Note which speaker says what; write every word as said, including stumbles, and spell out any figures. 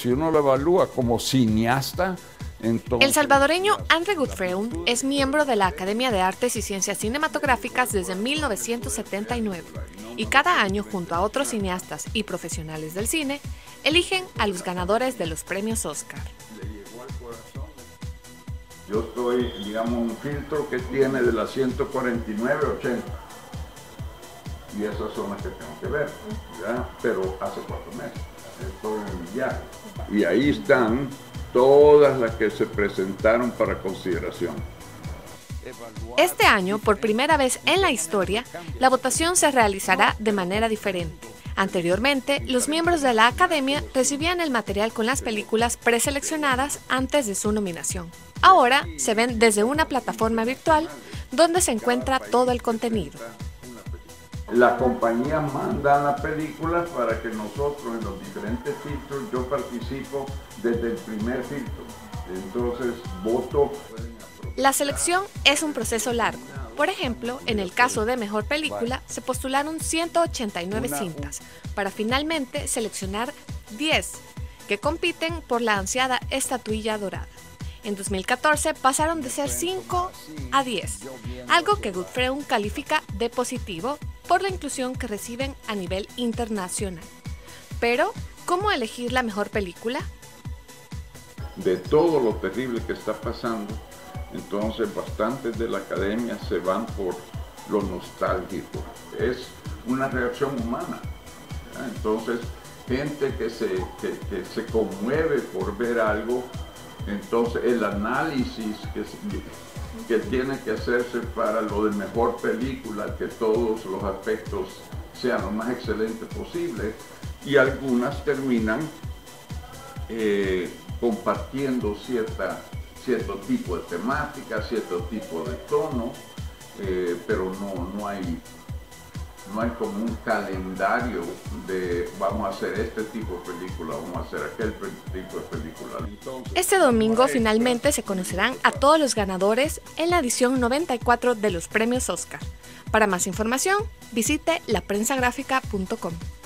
Speaker 1: si uno lo evalúa como cineasta, entonces...
Speaker 2: El salvadoreño André Gutfreund es miembro de la Academia de Artes y Ciencias Cinematográficas desde mil novecientos setenta y nueve y cada año, junto a otros cineastas y profesionales del cine, eligen a los ganadores de los premios Oscar.
Speaker 1: Yo estoy, digamos, un filtro que tiene de las ciento cuarenta y nueve a ochenta. Y esas son las que tengo que ver, ¿ya? Pero hace cuatro meses. Estoy en mi viaje. Y ahí están todas las que se presentaron para consideración.
Speaker 2: Este año, por primera vez en la historia, la votación se realizará de manera diferente. Anteriormente, los miembros de la Academia recibían el material con las películas preseleccionadas antes de su nominación. Ahora se ven desde una plataforma virtual donde se encuentra todo el contenido.
Speaker 1: La compañía manda las películas para que nosotros en los diferentes filtros, yo participo desde el primer filtro, entonces voto.
Speaker 2: La selección es un proceso largo. Por ejemplo, en el caso de Mejor Película, se postularon ciento ochenta y nueve cintas para finalmente seleccionar diez, que compiten por la ansiada estatuilla dorada. En dos mil catorce pasaron de ser cinco a diez, algo que Gutfreund califica de positivo por la inclusión que reciben a nivel internacional. Pero, ¿cómo elegir la mejor película?
Speaker 1: De todo lo terrible que está pasando, entonces bastantes de la academia se van por lo nostálgico. Es una reacción humana, ¿ya? Entonces, gente que se, que, que se conmueve por ver algo, entonces el análisis que, que tiene que hacerse para lo de mejor película, que todos los aspectos sean lo más excelente posible, y algunas terminan eh, compartiendo cierta, cierto tipo de temática, cierto tipo de tono, eh, pero no, no hay No hay como un calendario de vamos a hacer este tipo de película, vamos a hacer aquel tipo de película. Entonces,
Speaker 2: este domingo finalmente se conocerán a todos los ganadores en la edición noventa y cuatro de los premios Oscar. Para más información, visite la prensa gráfica punto com.